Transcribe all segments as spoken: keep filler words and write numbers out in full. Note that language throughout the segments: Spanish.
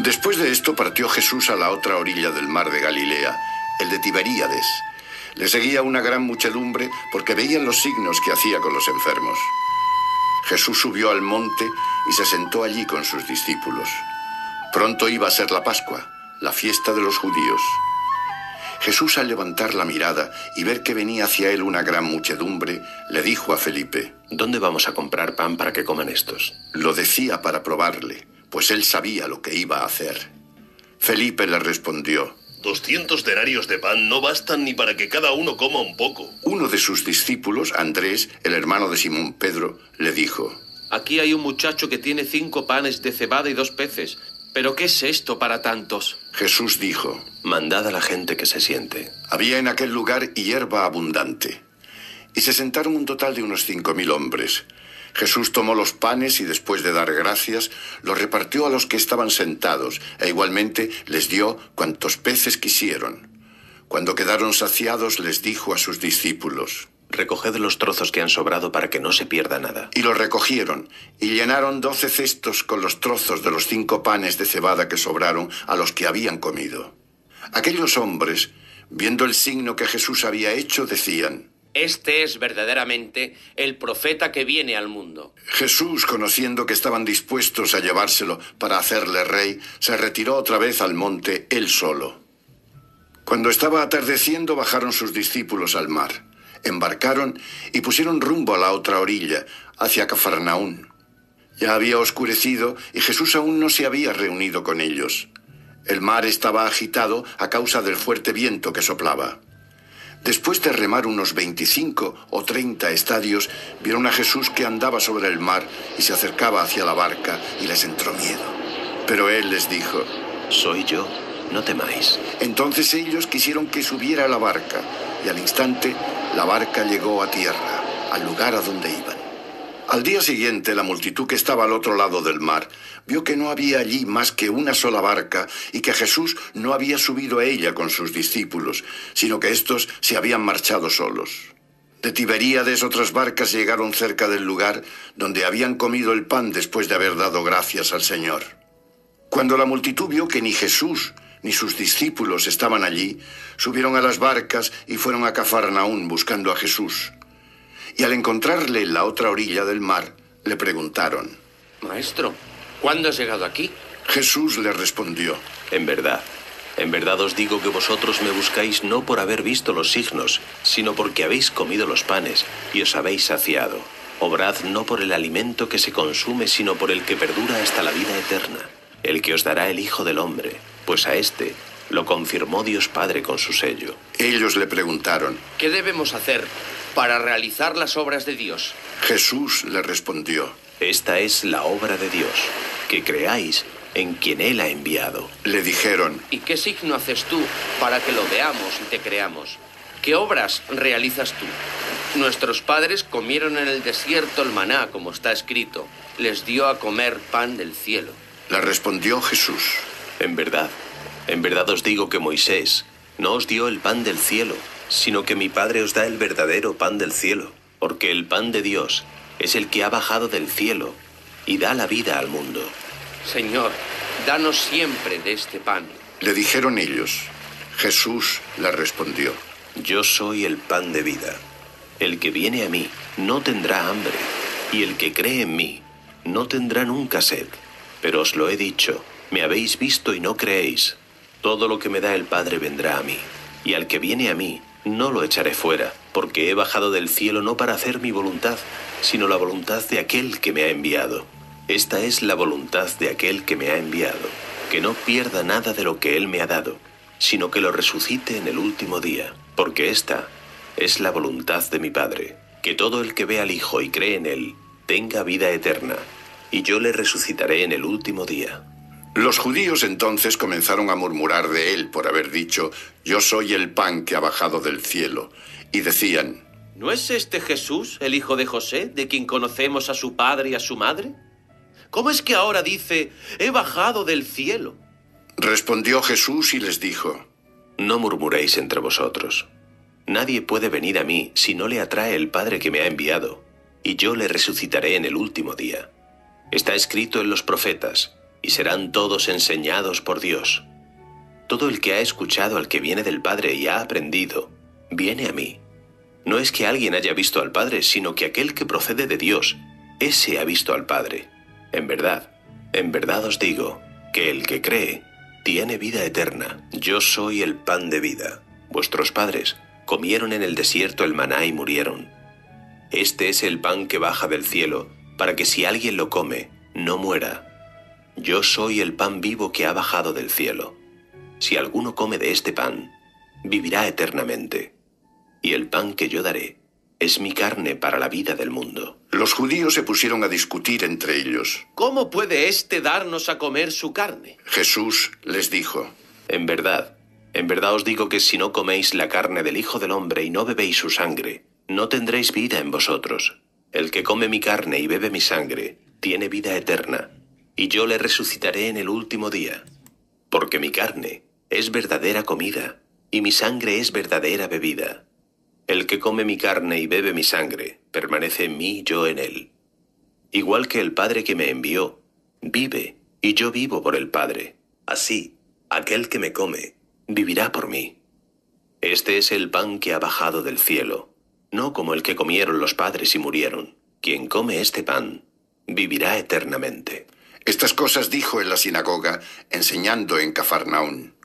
Después de esto partió Jesús a la otra orilla del mar de Galilea, el de Tiberíades. Le seguía una gran muchedumbre porque veían los signos que hacía con los enfermos. Jesús subió al monte y se sentó allí con sus discípulos. Pronto iba a ser la Pascua, la fiesta de los judíos. Jesús, al levantar la mirada y ver que venía hacia él una gran muchedumbre, le dijo a Felipe: ¿Dónde vamos a comprar pan para que coman estos? Lo decía para probarle, pues él sabía lo que iba a hacer. Felipe le respondió: Doscientos denarios de pan no bastan ni para que cada uno coma un poco. Uno de sus discípulos, Andrés, el hermano de Simón Pedro, le dijo: Aquí hay un muchacho que tiene cinco panes de cebada y dos peces. ¿Pero qué es esto para tantos? Jesús dijo: Mandad a la gente que se siente. Había en aquel lugar hierba abundante, y se sentaron un total de unos cinco mil hombres. Jesús tomó los panes y, después de dar gracias, los repartió a los que estaban sentados, e igualmente les dio cuantos peces quisieron. Cuando quedaron saciados, les dijo a sus discípulos: Recoged los trozos que han sobrado para que no se pierda nada. Y los recogieron, y llenaron doce cestos con los trozos de los cinco panes de cebada que sobraron a los que habían comido. Aquellos hombres, viendo el signo que Jesús había hecho, decían: Este es verdaderamente el profeta que viene al mundo. Jesús, conociendo que estaban dispuestos a llevárselo para hacerle rey, se retiró otra vez al monte él solo. Cuando estaba atardeciendo, bajaron sus discípulos al mar. Embarcaron y pusieron rumbo a la otra orilla, hacia Cafarnaún. Ya había oscurecido y Jesús aún no se había reunido con ellos. El mar estaba agitado a causa del fuerte viento que soplaba. Después de remar unos veinticinco o treinta estadios, vieron a Jesús que andaba sobre el mar y se acercaba hacia la barca, y les entró miedo. Pero él les dijo: Soy yo, no temáis. Entonces ellos quisieron que subiera a la barca, y al instante la barca llegó a tierra, al lugar a donde iban. Al día siguiente, la multitud que estaba al otro lado del mar vio que no había allí más que una sola barca y que Jesús no había subido a ella con sus discípulos, sino que éstos se habían marchado solos. De Tiberíades otras barcas llegaron cerca del lugar donde habían comido el pan después de haber dado gracias al Señor. Cuando la multitud vio que ni Jesús ni sus discípulos estaban allí, subieron a las barcas y fueron a Cafarnaún buscando a Jesús. Y al encontrarle en la otra orilla del mar, le preguntaron: Maestro, ¿cuándo has llegado aquí? Jesús le respondió: En verdad, en verdad os digo que vosotros me buscáis no por haber visto los signos, sino porque habéis comido los panes y os habéis saciado. Obrad no por el alimento que se consume, sino por el que perdura hasta la vida eterna, el que os dará el Hijo del Hombre, pues a éste lo confirmó Dios Padre con su sello. Ellos le preguntaron: ¿Qué debemos hacer para realizar las obras de Dios? Jesús le respondió: Esta es la obra de Dios, que creáis en quien Él ha enviado. Le dijeron: ¿Y qué signo haces tú para que lo veamos y te creamos? ¿Qué obras realizas tú? Nuestros padres comieron en el desierto el maná, como está escrito. Les dio a comer pan del cielo. Le respondió Jesús: En verdad, en verdad os digo que Moisés no os dio el pan del cielo, sino que mi Padre os da el verdadero pan del cielo, porque el pan de Dios es el que ha bajado del cielo y da la vida al mundo. Señor, danos siempre de este pan. Le dijeron ellos. Jesús le respondió: Yo soy el pan de vida. El que viene a mí no tendrá hambre, y el que cree en mí no tendrá nunca sed. Pero os lo he dicho, me habéis visto y no creéis. Todo lo que me da el Padre vendrá a mí, y al que viene a mí no lo echaré fuera, porque he bajado del cielo no para hacer mi voluntad, sino la voluntad de aquel que me ha enviado. Esta es la voluntad de aquel que me ha enviado, que no pierda nada de lo que él me ha dado, sino que lo resucite en el último día, porque esta es la voluntad de mi Padre, que todo el que ve al Hijo y cree en él tenga vida eterna, y yo le resucitaré en el último día. Los judíos entonces comenzaron a murmurar de él por haber dicho: Yo soy el pan que ha bajado del cielo. Y decían: ¿No es este Jesús, el hijo de José, de quien conocemos a su padre y a su madre? ¿Cómo es que ahora dice: he bajado del cielo? Respondió Jesús y les dijo: No murmuréis entre vosotros. Nadie puede venir a mí si no le atrae el Padre que me ha enviado, y yo le resucitaré en el último día. Está escrito en los profetas: y serán todos enseñados por Dios. Todo el que ha escuchado al que viene del Padre y ha aprendido, viene a mí. No es que alguien haya visto al Padre, sino que aquel que procede de Dios, ese ha visto al Padre. En verdad, en verdad os digo, que el que cree, tiene vida eterna. Yo soy el pan de vida. Vuestros padres comieron en el desierto el maná y murieron. Este es el pan que baja del cielo, para que si alguien lo come, no muera. Yo soy el pan vivo que ha bajado del cielo. Si alguno come de este pan, vivirá eternamente. Y el pan que yo daré es mi carne para la vida del mundo. Los judíos se pusieron a discutir entre ellos. ¿Cómo puede éste darnos a comer su carne? Jesús les dijo: En verdad, en verdad os digo que si no coméis la carne del Hijo del Hombre y no bebéis su sangre, no tendréis vida en vosotros. El que come mi carne y bebe mi sangre, tiene vida eterna, y yo le resucitaré en el último día. Porque mi carne es verdadera comida, y mi sangre es verdadera bebida. El que come mi carne y bebe mi sangre, permanece en mí y yo en él. Igual que el Padre que me envió, vive, y yo vivo por el Padre. Así, aquel que me come, vivirá por mí. Este es el pan que ha bajado del cielo, no como el que comieron los padres y murieron. Quien come este pan, vivirá eternamente. Estas cosas dijo en la sinagoga, enseñando en Cafarnaún.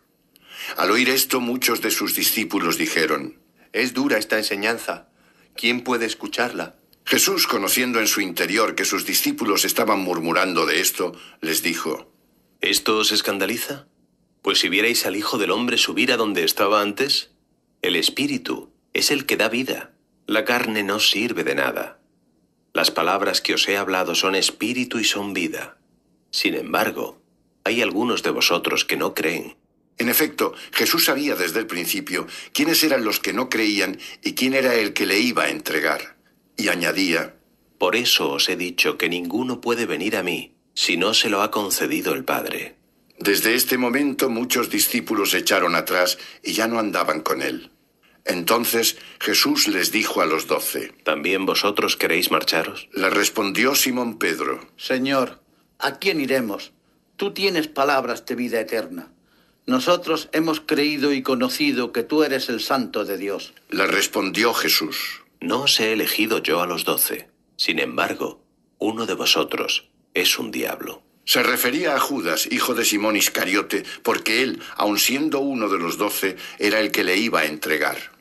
Al oír esto, muchos de sus discípulos dijeron: Es dura esta enseñanza. ¿Quién puede escucharla? Jesús, conociendo en su interior que sus discípulos estaban murmurando de esto, les dijo: ¿Esto os escandaliza? Pues si vierais al Hijo del Hombre subir a donde estaba antes, el Espíritu es el que da vida. La carne no sirve de nada. Las palabras que os he hablado son espíritu y son vida. Sin embargo, hay algunos de vosotros que no creen. En efecto, Jesús sabía desde el principio quiénes eran los que no creían y quién era el que le iba a entregar. Y añadía: Por eso os he dicho que ninguno puede venir a mí si no se lo ha concedido el Padre. Desde este momento muchos discípulos se echaron atrás y ya no andaban con él. Entonces Jesús les dijo a los doce: ¿También vosotros queréis marcharos? Le respondió Simón Pedro: Señor, ¿a quién iremos? Tú tienes palabras de vida eterna. Nosotros hemos creído y conocido que tú eres el Santo de Dios. Le respondió Jesús: No os he elegido yo a los doce. Sin embargo, uno de vosotros es un diablo. Se refería a Judas, hijo de Simón Iscariote, porque él, aun siendo uno de los doce, era el que le iba a entregar.